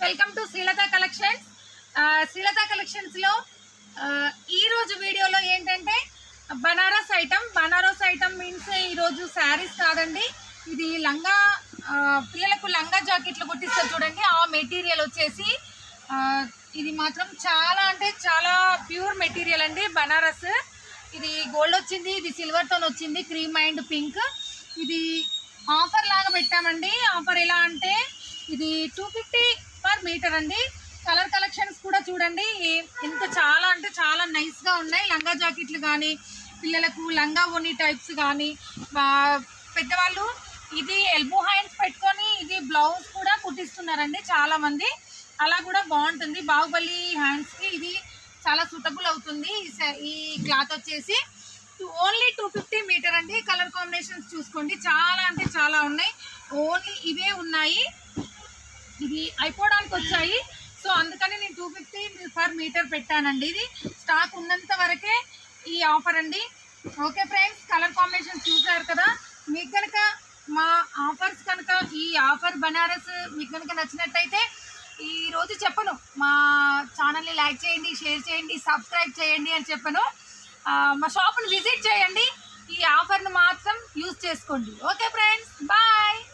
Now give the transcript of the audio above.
Welcome to Srilatha collections. Srilatha collections లో ఈ రోజు వీడియోలో ఏంటంటే బనారస్ ఐటమ్ మీన్స్ ఈ రోజు శారీస్ కాదండి, ఇది లంగా పిల్లలకు లంగా జాకెట్లు కుట్టిస్తారు చూడండి. ఆ మెటీరియల్ వచ్చేసి ఇది మాత్రం చాలా అంటే చాలా ప్యూర్ మెటీరియల్ అండి. బనారస్ ఇది గోల్డ్ వచ్చింది, ఇది సిల్వర్ తోన్ వచ్చింది, క్రీమ్ అండ్ పింక్. ఇది ఆఫర్ లాగా పెట్టామండి. ఆఫర్ ఎలా అంటే ఇది 250 పర్ మీటర్ అండి. కలర్ కలెక్షన్స్ కూడా చూడండి, ఎంత చాలా అంటే చాలా నైస్గా ఉన్నాయి. లంగా జాకెట్లు కానీ, పిల్లలకు లంగా ఓని టైప్స్ కానీ, పెద్దవాళ్ళు ఇది ఎల్బో హ్యాండ్స్ పెట్టుకొని ఇది బ్లౌజ్ కూడా కుట్టిస్తున్నారండి చాలామంది. అలా కూడా బాగుంటుంది. బాహుబలి హ్యాండ్స్కి ఇది చాలా సూటబుల్ అవుతుంది. ఈ క్లాత్ వచ్చేసి ఓన్లీ 250 మీటర్ అండి. కలర్ కాంబినేషన్స్ చూసుకోండి, చాలా అంటే చాలా ఉన్నాయి. ఓన్లీ ఇవే ఉన్నాయి, ఇది అయిపోవడానికి వచ్చాయి. సో అందుకని నేను 250 పర్ మీటర్ పెట్టానండి. ఇది స్టాక్ ఉన్నంత వరకే ఈ ఆఫర్ అండి. ఓకే ఫ్రెండ్స్, కలర్ కాంబినేషన్ చూసారు కదా. మీకు కనుక మా ఆఫర్స్ కనుక ఈ ఆఫర్ బనారస్ మీకు కనుక నచ్చినట్టయితే ఈరోజు చెప్పను, మా ఛానల్ని లైక్ చేయండి, షేర్ చేయండి, సబ్స్క్రైబ్ చేయండి అని చెప్పను. మా షాప్ని విజిట్ చేయండి, ఈ ఆఫర్ను మాత్రం యూజ్ చేసుకోండి. Okay friends, bye.